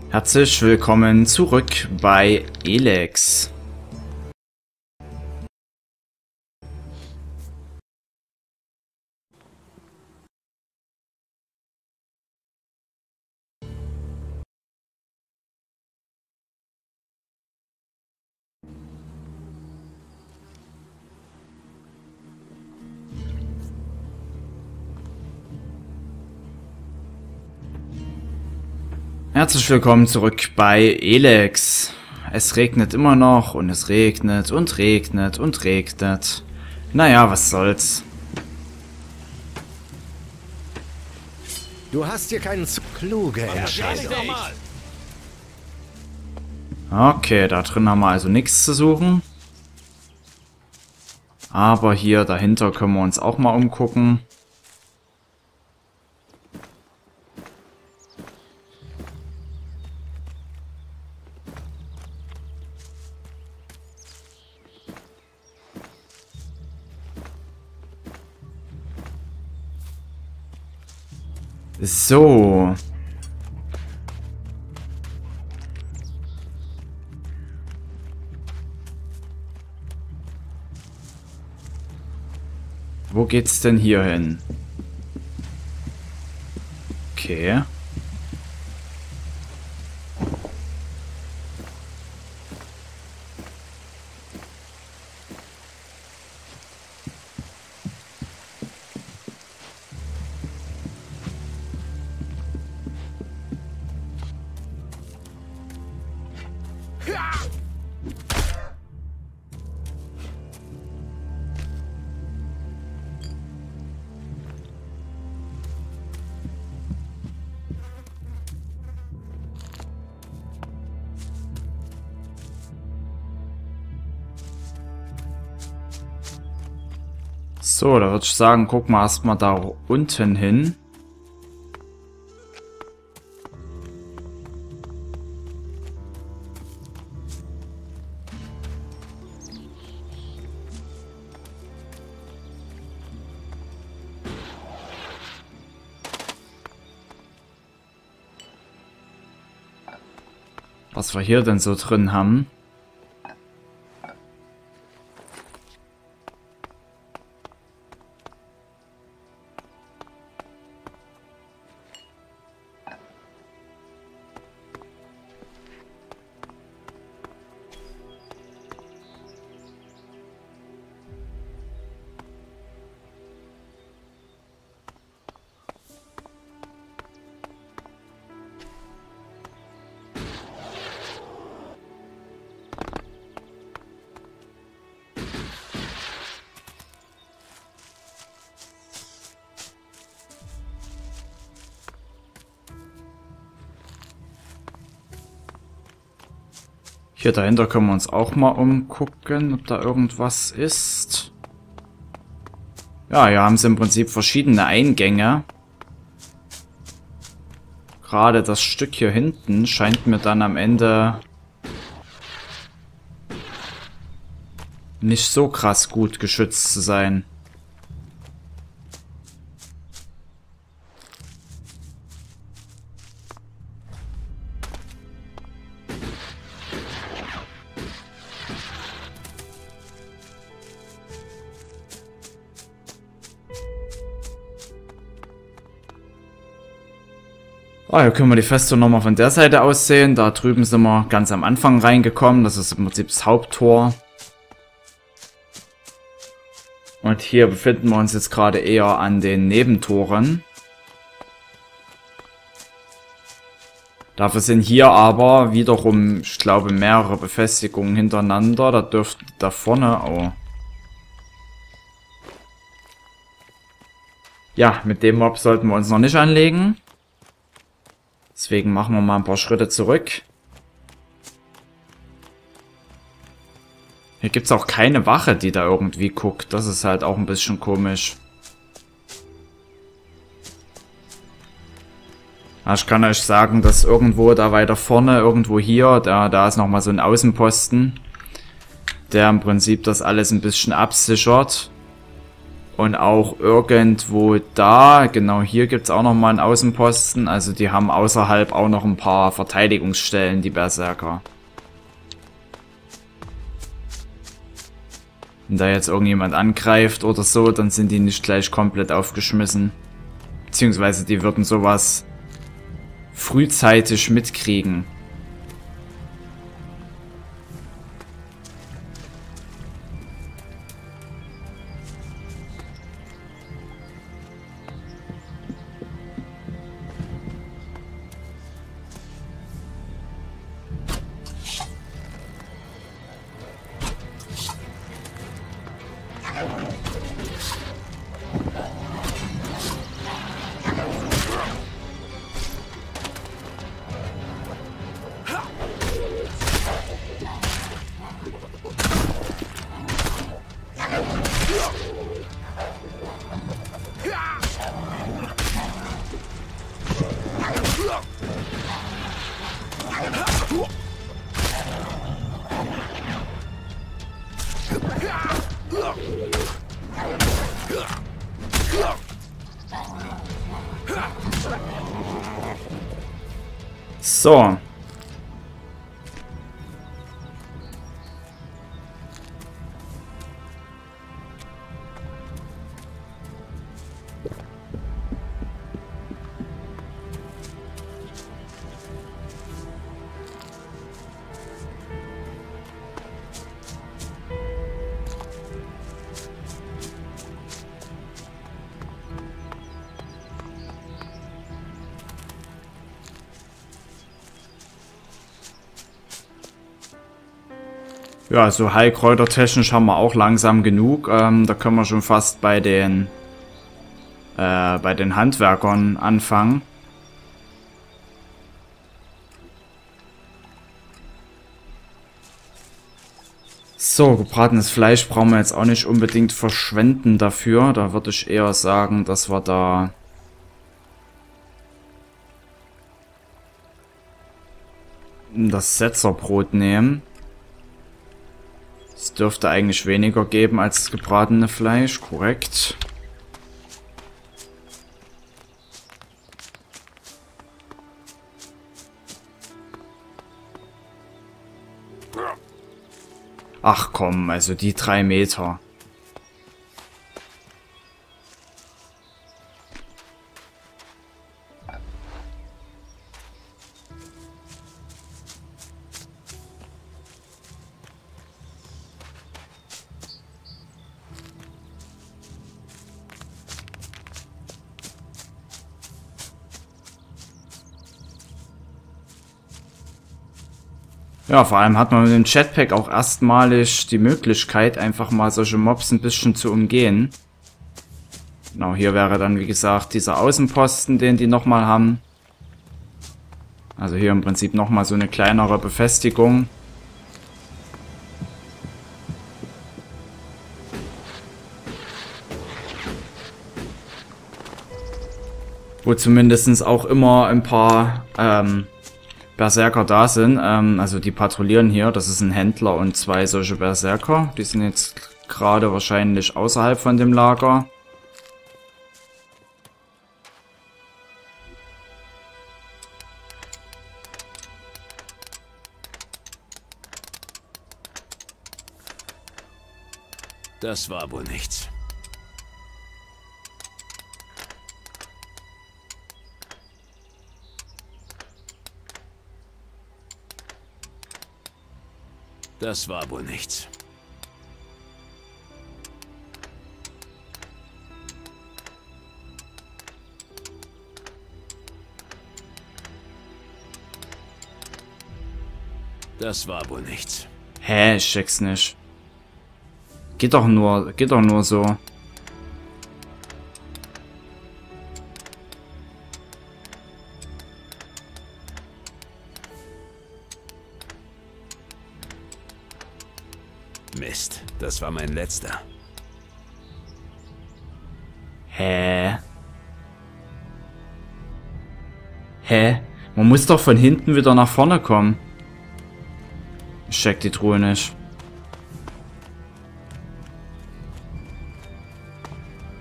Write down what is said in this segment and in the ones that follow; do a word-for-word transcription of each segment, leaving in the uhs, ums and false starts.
Herzlich willkommen zurück bei Elex. Herzlich willkommen zurück bei Elex. Es regnet immer noch und es regnet und regnet und regnet. Naja, was soll's. Du hast hier keinen zu kluge Erscheinung. Okay, da drin haben wir also nichts zu suchen. Aber hier dahinter können wir uns auch mal umgucken. So. Wo geht's denn hier hin? Okay. So, da würde ich sagen, gucken wir erstmal da unten hin. Was wir hier denn so drin haben. Hier dahinter können wir uns auch mal umgucken, ob da irgendwas ist. Ja, hier haben sie im Prinzip verschiedene Eingänge. Gerade das Stück hier hinten scheint mir dann am Ende nicht so krass gut geschützt zu sein. Ah, hier können wir die Festung nochmal von der Seite aus sehen. Da drüben sind wir ganz am Anfang reingekommen. Das ist im Prinzip das Haupttor. Und hier befinden wir uns jetzt gerade eher an den Nebentoren. Dafür sind hier aber wiederum, ich glaube, mehrere Befestigungen hintereinander. Da dürfte da vorne... Oh. Ja, mit dem Mob sollten wir uns noch nicht anlegen. Deswegen machen wir mal ein paar Schritte zurück. Hier gibt es auch keine Wache, die da irgendwie guckt. Das ist halt auch ein bisschen komisch. Ja, ich kann euch sagen, dass irgendwo da weiter vorne, irgendwo hier, da, da ist nochmal so ein Außenposten, der im Prinzip das alles ein bisschen absichert. Und auch irgendwo da, genau hier gibt es auch nochmal einen Außenposten. Also die haben außerhalb auch noch ein paar Verteidigungsstellen, die Berserker. Wenn da jetzt irgendjemand angreift oder so, dann sind die nicht gleich komplett aufgeschmissen. Beziehungsweise die würden sowas frühzeitig mitkriegen. So. Ja, so Heilkräutertechnisch haben wir auch langsam genug. Ähm, da können wir schon fast bei den äh, bei den Handwerkern anfangen. So, gebratenes Fleisch brauchen wir jetzt auch nicht unbedingt verschwenden dafür. Da würde ich eher sagen, dass wir da das Setzerbrot nehmen. Es dürfte eigentlich weniger geben als das gebratene Fleisch, korrekt. Ach komm, also die drei Meter. Ja, vor allem hat man mit dem Jetpack auch erstmalig die Möglichkeit, einfach mal solche Mobs ein bisschen zu umgehen. Genau, hier wäre dann, wie gesagt, dieser Außenposten, den die nochmal haben. Also hier im Prinzip nochmal so eine kleinere Befestigung. Wo zumindest auch immer ein paar ähm, Berserker da sind. Ähm, also die patrouillieren hier. Das ist ein Händler und zwei solche Berserker. Die sind jetzt gerade wahrscheinlich außerhalb von dem Lager. Das war wohl nichts. Das war wohl nichts. Das war wohl nichts. Hä, ich check's nicht. Geht doch nur, geht doch nur so. Mist, das war mein letzter. Hä? Hä? Man muss doch von hinten wieder nach vorne kommen. Ich check die Truhe nicht.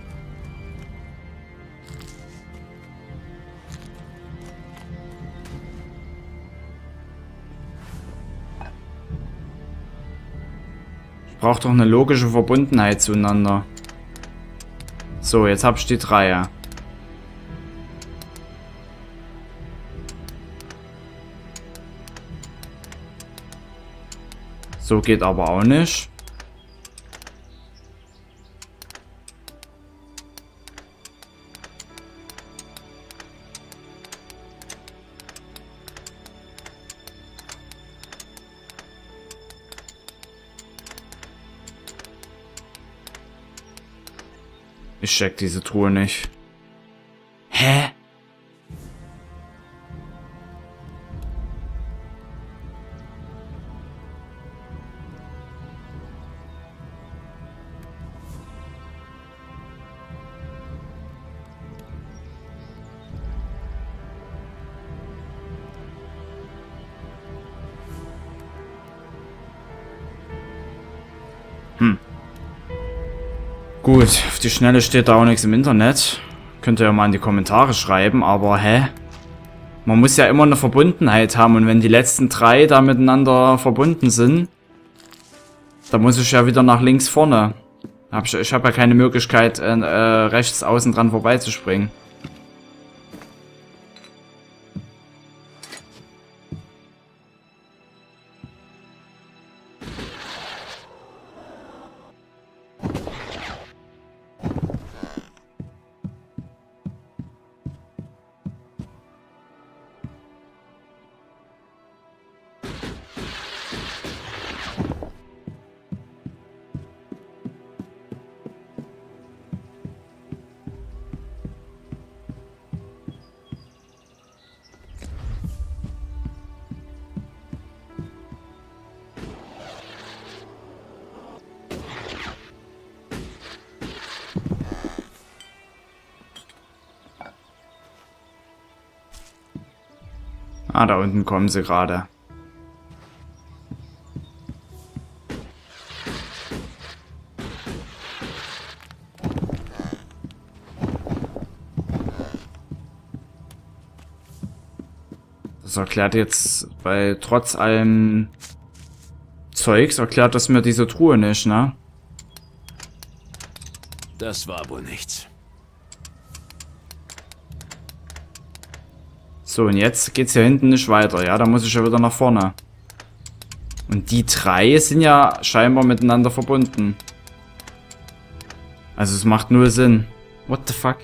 braucht doch eine logische Verbundenheit zueinander. So, jetzt hab ich die drei. So geht aber auch nicht. Ich check diese Truhe nicht. Hä? Hm. Gut, auf die Schnelle steht da auch nichts im Internet. Könnt ihr ja mal in die Kommentare schreiben, aber hä? Man muss ja immer eine Verbundenheit haben und wenn die letzten drei da miteinander verbunden sind, dann muss ich ja wieder nach links vorne. Hab ich ich habe ja keine Möglichkeit, äh, rechts außen dran vorbeizuspringen. Ah, da unten kommen sie gerade. Das erklärt jetzt, weil trotz allem Zeugs erklärt das mir diese Truhe nicht, ne? Das war wohl nichts. So, und jetzt geht's hier hinten nicht weiter, ja? Da muss ich ja wieder nach vorne. Und die drei sind ja scheinbar miteinander verbunden. Also es macht null Sinn. What the fuck?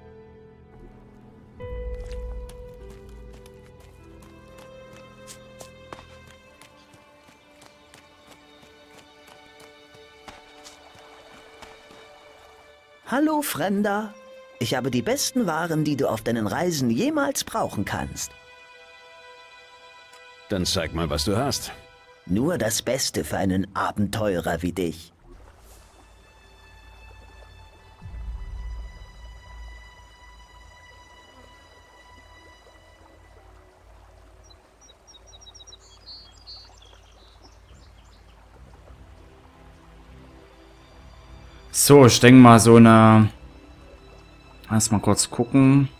Hallo, Fremder. Ich habe die besten Waren, die du auf deinen Reisen jemals brauchen kannst. Dann zeig mal, was du hast. Nur das Beste für einen Abenteurer wie dich. So, ich denke mal so eine... Lass mal kurz gucken.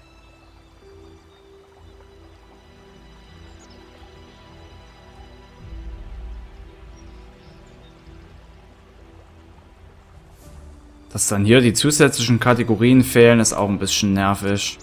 Dass dann hier die zusätzlichen Kategorien fehlen, ist auch ein bisschen nervig.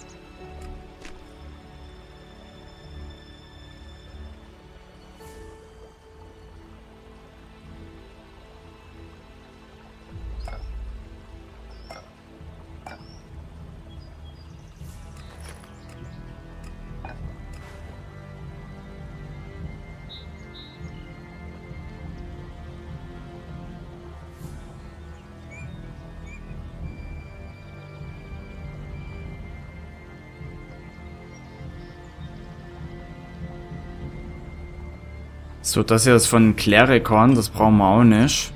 So, das hier ist von Klerikon, das brauchen wir auch nicht.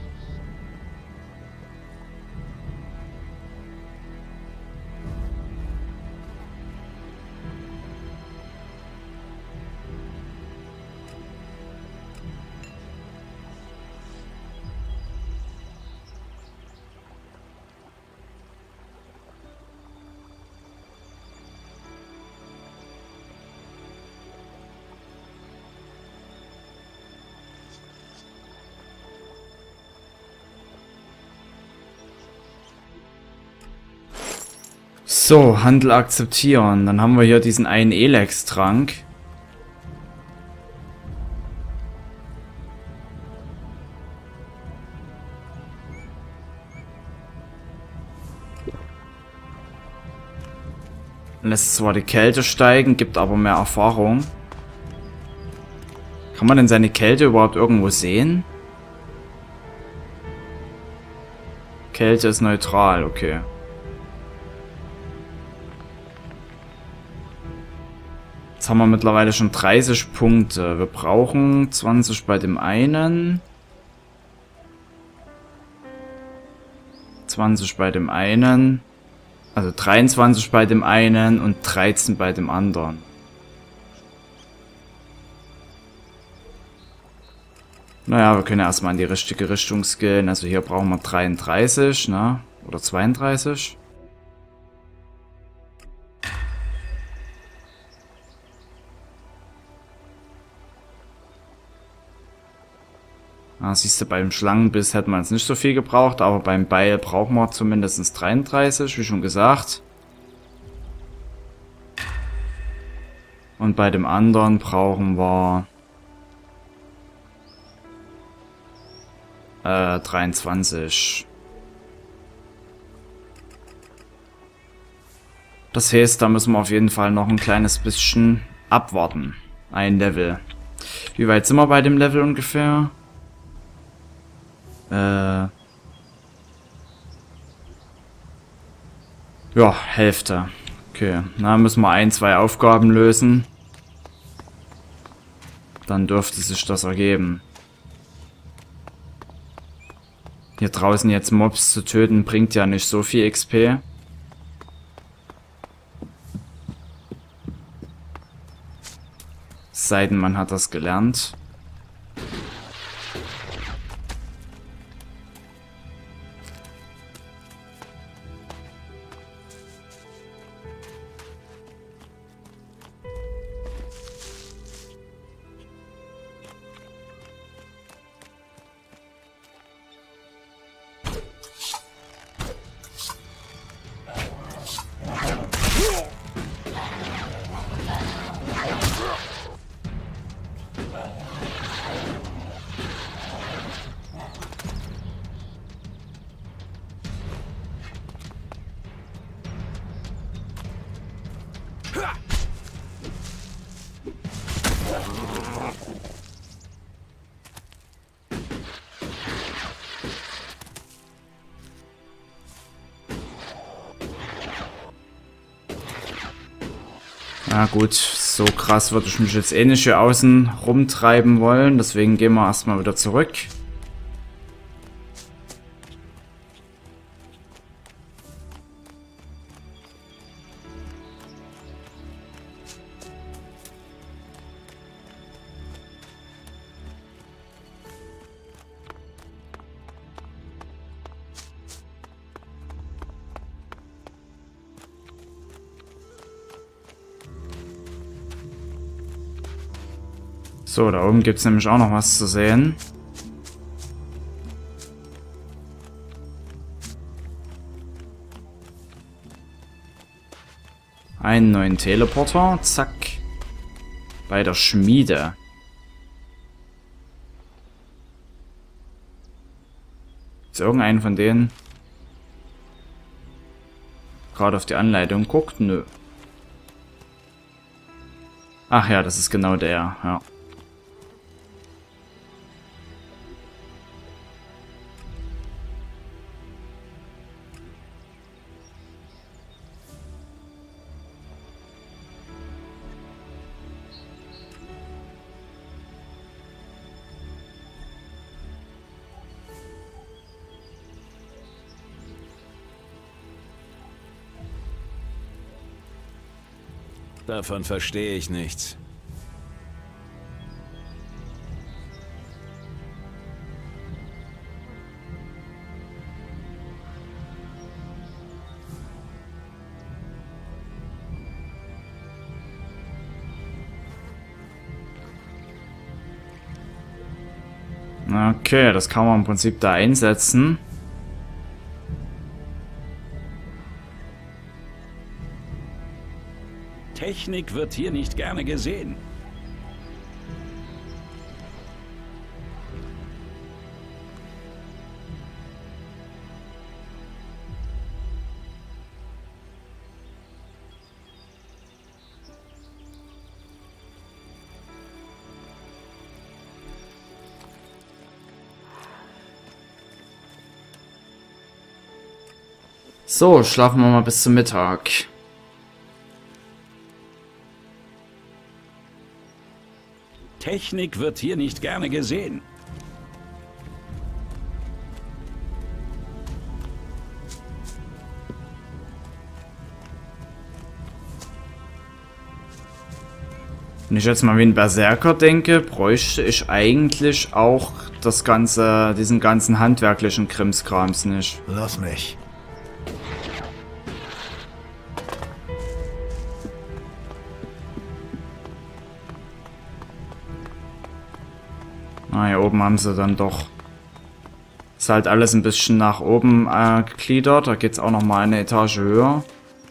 So, Handel akzeptieren. Dann haben wir hier diesen einen Elex-Trank. Lässt zwar die Kälte steigen, gibt aber mehr Erfahrung. Kann man denn seine Kälte überhaupt irgendwo sehen? Kälte ist neutral, okay. Jetzt haben wir mittlerweile schon dreißig Punkte. Wir brauchen zwanzig bei dem einen. zwanzig bei dem einen. Also dreiundzwanzig bei dem einen und dreizehn bei dem anderen. Naja, wir können ja erstmal in die richtige Richtung skillen. Also hier brauchen wir dreiunddreißig, ne? Oder zweiunddreißig. Ah, siehst du, beim Schlangenbiss hätte man jetzt nicht so viel gebraucht, aber beim Beil brauchen wir zumindest dreiunddreißig, wie schon gesagt. Und bei dem anderen brauchen wir äh, dreiundzwanzig. Das heißt, da müssen wir auf jeden Fall noch ein kleines bisschen abwarten. Ein Level. Wie weit sind wir bei dem Level ungefähr? Äh ja, Hälfte. Okay, na müssen wir ein, zwei Aufgaben lösen. Dann dürfte sich das ergeben. Hier draußen jetzt Mobs zu töten, bringt ja nicht so viel X P. Es sei denn, man hat das gelernt. Na gut, so krass würde ich mich jetzt eh nicht hier außen rumtreiben wollen. Deswegen gehen wir erstmal wieder zurück. So, da oben gibt es nämlich auch noch was zu sehen. Einen neuen Teleporter, zack. Bei der Schmiede. Ist irgendeinen von denen gerade auf die Anleitung guckt? Nö. Ach ja, das ist genau der, ja. Davon verstehe ich nichts. Okay, das kann man im Prinzip da einsetzen. Technik wird hier nicht gerne gesehen. So, schlafen wir mal bis zum Mittag. Technik wird hier nicht gerne gesehen. Wenn ich jetzt mal wie ein Berserker denke, bräuchte ich eigentlich auch das ganze, diesen ganzen handwerklichen Krimskrams nicht. Lass mich. Ah, hier oben haben sie dann doch. Ist halt alles ein bisschen nach oben äh, gegliedert. Da geht es auch nochmal eine Etage höher.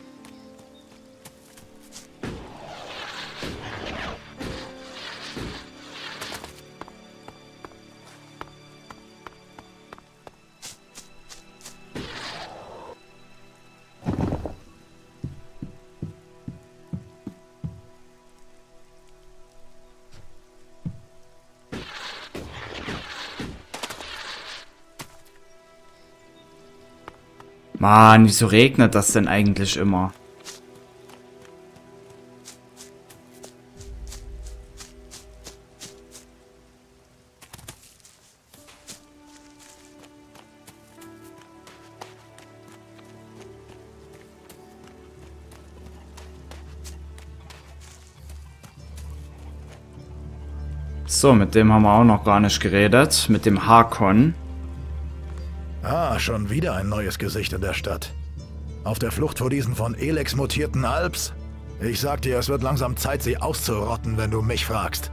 Mann, wieso regnet das denn eigentlich immer? So, mit dem haben wir auch noch gar nicht geredet. Mit dem Hakon. Ah, schon wieder ein neues Gesicht in der Stadt. Auf der Flucht vor diesen von Elex mutierten Alps? Ich sag dir, es wird langsam Zeit, sie auszurotten, wenn du mich fragst.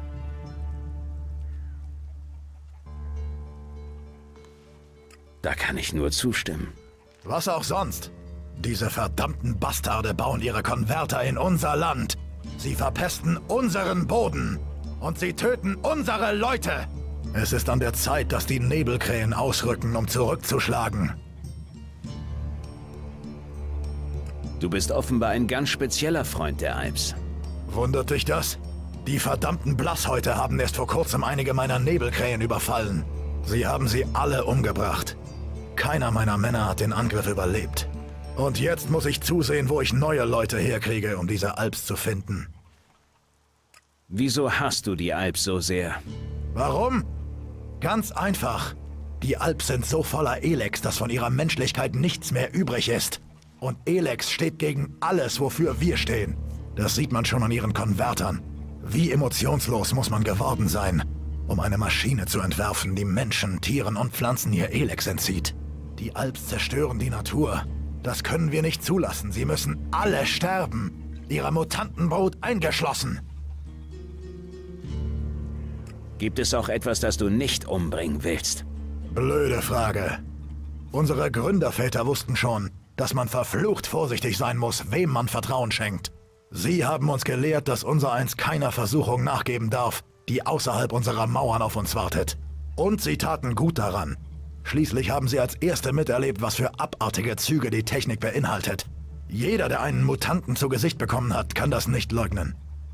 Da kann ich nur zustimmen. Was auch sonst. Diese verdammten Bastarde bauen ihre Konverter in unser Land. Sie verpesten unseren Boden. Und sie töten unsere Leute. Es ist an der Zeit, dass die Nebelkrähen ausrücken, um zurückzuschlagen. Du bist offenbar ein ganz spezieller Freund der Alps. Wundert dich das? Die verdammten Blasshäute haben erst vor kurzem einige meiner Nebelkrähen überfallen. Sie haben sie alle umgebracht. Keiner meiner Männer hat den Angriff überlebt. Und jetzt muss ich zusehen, wo ich neue Leute herkriege, um diese Alps zu finden. Wieso hasst du die Alps so sehr? Warum? Ganz einfach. Die Alps sind so voller Elex, dass von ihrer Menschlichkeit nichts mehr übrig ist. Und Elex steht gegen alles, wofür wir stehen. Das sieht man schon an ihren Konvertern. Wie emotionslos muss man geworden sein, um eine Maschine zu entwerfen, die Menschen, Tieren und Pflanzen ihr Elex entzieht. Die Alps zerstören die Natur. Das können wir nicht zulassen. Sie müssen alle sterben. Ihre Mutantenbrut eingeschlossen. Gibt es auch etwas, das du nicht umbringen willst? Blöde Frage. Unsere Gründerväter wussten schon, dass man verflucht vorsichtig sein muss, wem man Vertrauen schenkt. Sie haben uns gelehrt, dass unsereins keiner Versuchung nachgeben darf, die außerhalb unserer Mauern auf uns wartet. Und sie taten gut daran. Schließlich haben sie als Erste miterlebt, was für abartige Züge die Technik beinhaltet. Jeder, der einen Mutanten zu Gesicht bekommen hat, kann das nicht leugnen.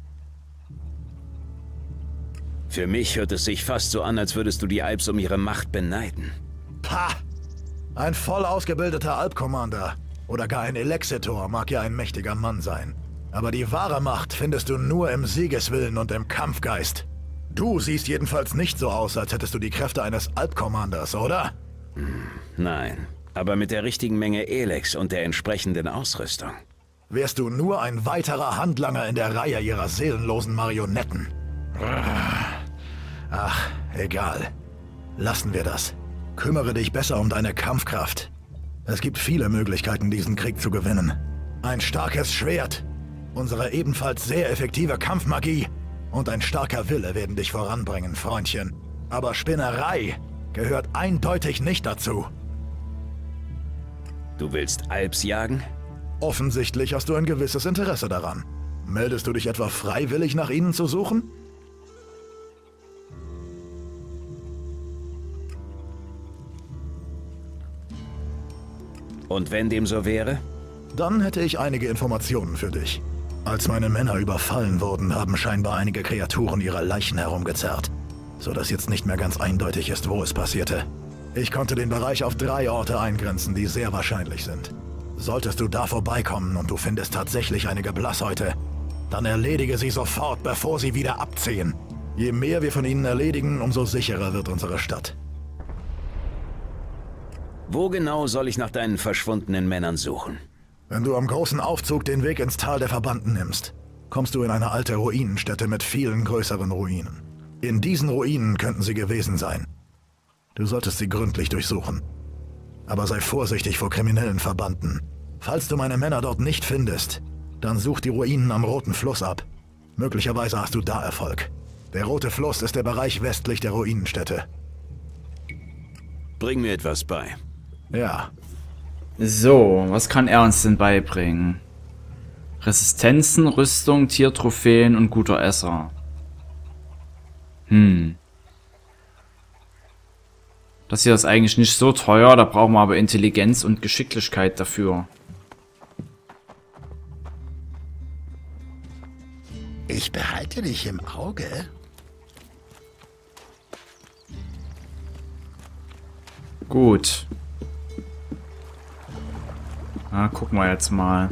Für mich hört es sich fast so an, als würdest du die Alps um ihre Macht beneiden. Pah! Ein voll ausgebildeter Alp-Commander oder gar ein Elexitor mag ja ein mächtiger Mann sein. Aber die wahre Macht findest du nur im Siegeswillen und im Kampfgeist. Du siehst jedenfalls nicht so aus, als hättest du die Kräfte eines Alp-Commanders, oder? Hm, nein, aber mit der richtigen Menge Elex und der entsprechenden Ausrüstung. Wärst du nur ein weiterer Handlanger in der Reihe ihrer seelenlosen Marionetten. Ach, egal. Lassen wir das. Kümmere dich besser um deine Kampfkraft. Es gibt viele Möglichkeiten, diesen Krieg zu gewinnen. Ein starkes Schwert, unsere ebenfalls sehr effektive Kampfmagie und ein starker Wille werden dich voranbringen, Freundchen. Aber Spinnerei gehört eindeutig nicht dazu. Du willst Alps jagen? Offensichtlich hast du ein gewisses Interesse daran. Meldest du dich etwa freiwillig, nach ihnen zu suchen? Und wenn dem so wäre? Dann hätte ich einige Informationen für dich. Als meine Männer überfallen wurden, haben scheinbar einige Kreaturen ihre Leichen herumgezerrt, sodass jetzt nicht mehr ganz eindeutig ist, wo es passierte. Ich konnte den Bereich auf drei Orte eingrenzen, die sehr wahrscheinlich sind. Solltest du da vorbeikommen und du findest tatsächlich einige Blasshäute, dann erledige sie sofort, bevor sie wieder abziehen. Je mehr wir von ihnen erledigen, umso sicherer wird unsere Stadt. Wo genau soll ich nach deinen verschwundenen Männern suchen? Wenn du am großen Aufzug den Weg ins Tal der Verbannten nimmst, kommst du in eine alte Ruinenstätte mit vielen größeren Ruinen. In diesen Ruinen könnten sie gewesen sein. Du solltest sie gründlich durchsuchen. Aber sei vorsichtig vor kriminellen Verbannten. Falls du meine Männer dort nicht findest, dann such die Ruinen am Roten Fluss ab. Möglicherweise hast du da Erfolg. Der Rote Fluss ist der Bereich westlich der Ruinenstätte. Bring mir etwas bei. Ja. So, was kann er uns denn beibringen? Resistenzen, Rüstung, Tiertrophäen und guter Esser. Hm. Das hier ist eigentlich nicht so teuer, da brauchen wir aber Intelligenz und Geschicklichkeit dafür. Ich behalte dich im Auge. Gut. Na, gucken wir jetzt mal.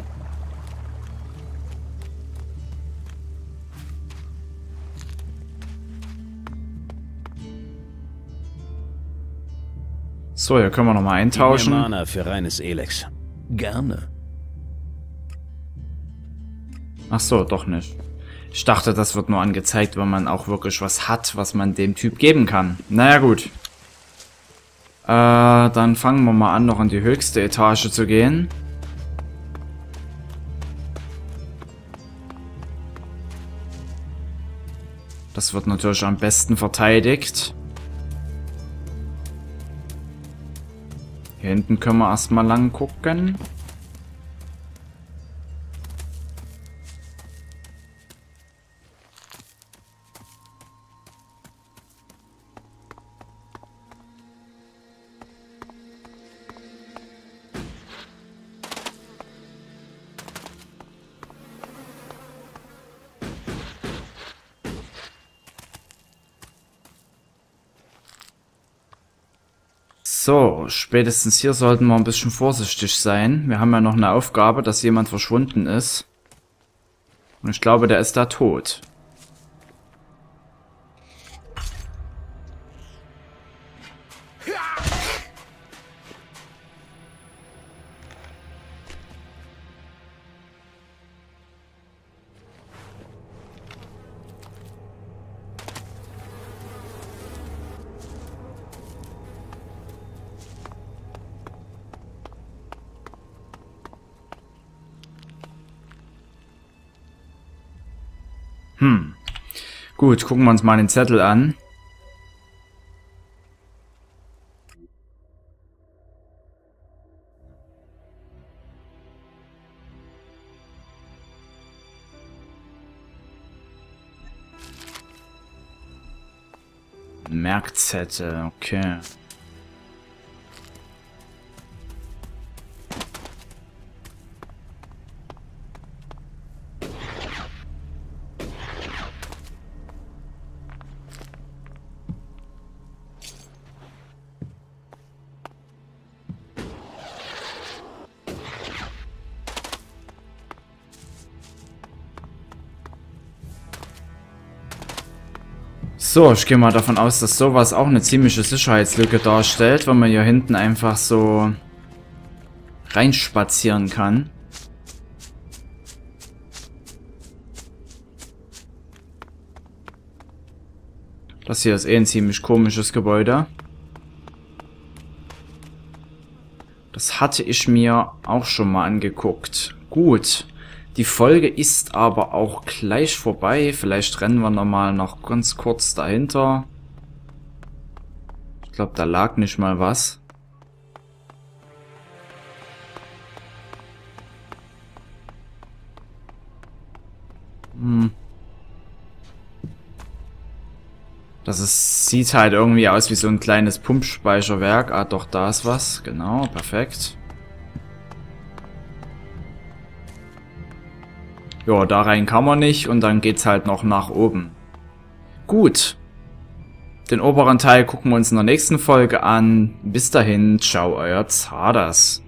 So, hier können wir nochmal eintauschen. Gib mir Mana für reines Elex. Gerne. Ach so, doch nicht. Ich dachte, das wird nur angezeigt, wenn man auch wirklich was hat, was man dem Typ geben kann. Naja, gut. Äh, dann fangen wir mal an, noch in die höchste Etage zu gehen. Das wird natürlich am besten verteidigt. Hier hinten können wir erstmal lang gucken. So, spätestens hier sollten wir ein bisschen vorsichtig sein. Wir haben ja noch eine Aufgabe, dass jemand verschwunden ist. Und ich glaube, der ist da tot. Hm. Gut, gucken wir uns mal den Zettel an. Merkzettel, okay. So, ich gehe mal davon aus, dass sowas auch eine ziemliche Sicherheitslücke darstellt, wenn man hier hinten einfach so reinspazieren kann. Das hier ist eh ein ziemlich komisches Gebäude. Das hatte ich mir auch schon mal angeguckt. Gut. Die Folge ist aber auch gleich vorbei. Vielleicht rennen wir nochmal noch ganz kurz dahinter. Ich glaube, da lag nicht mal was. Hm. Das ist, sieht halt irgendwie aus wie so ein kleines Pumpspeicherwerk. Ah, doch, da ist was. Genau, perfekt. Ja, da rein kann man nicht und dann geht's halt noch nach oben. Gut. Den oberen Teil gucken wir uns in der nächsten Folge an. Bis dahin, ciao, euer Zardas.